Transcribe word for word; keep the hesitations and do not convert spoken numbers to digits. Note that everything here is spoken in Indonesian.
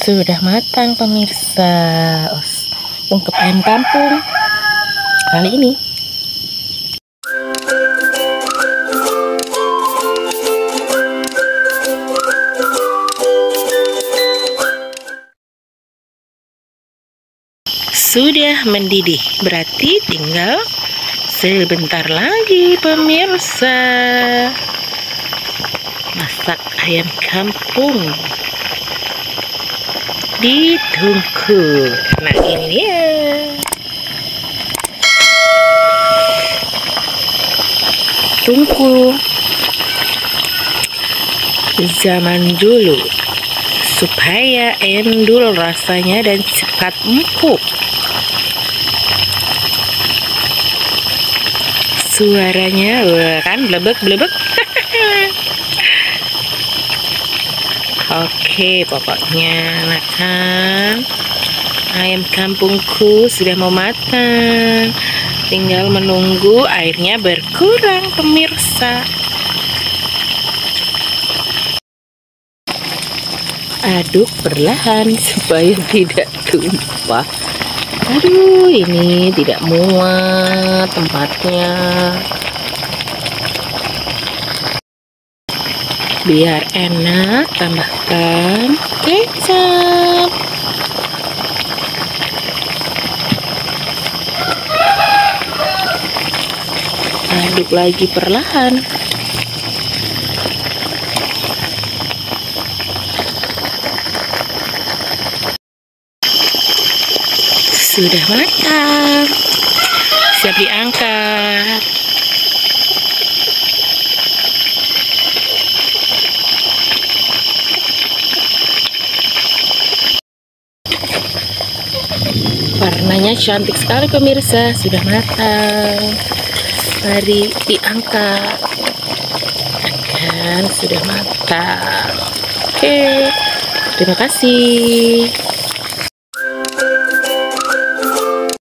Sudah matang pemirsa untuk ayam kampung kali ini. Sudah mendidih, berarti tinggal sebentar lagi pemirsa masak ayam kampung. Ditunggu. Nah, ini dia. Tungku zaman dulu supaya endul rasanya dan cepat empuk. Suaranya wah, kan blebek-blebek. Oke, pokoknya makan ayam kampungku sudah mau matang. Tinggal menunggu airnya berkurang pemirsa. Aduk perlahan supaya tidak tumpah. Aduh, ini tidak muat tempatnya. Biar enak, tambahkan kecap. Aduk lagi perlahan. Sudah matang, siap diangkat. Warnanya cantik sekali pemirsa, sudah matang. Mari diangkat. Kan sudah matang. Oke, terima kasih.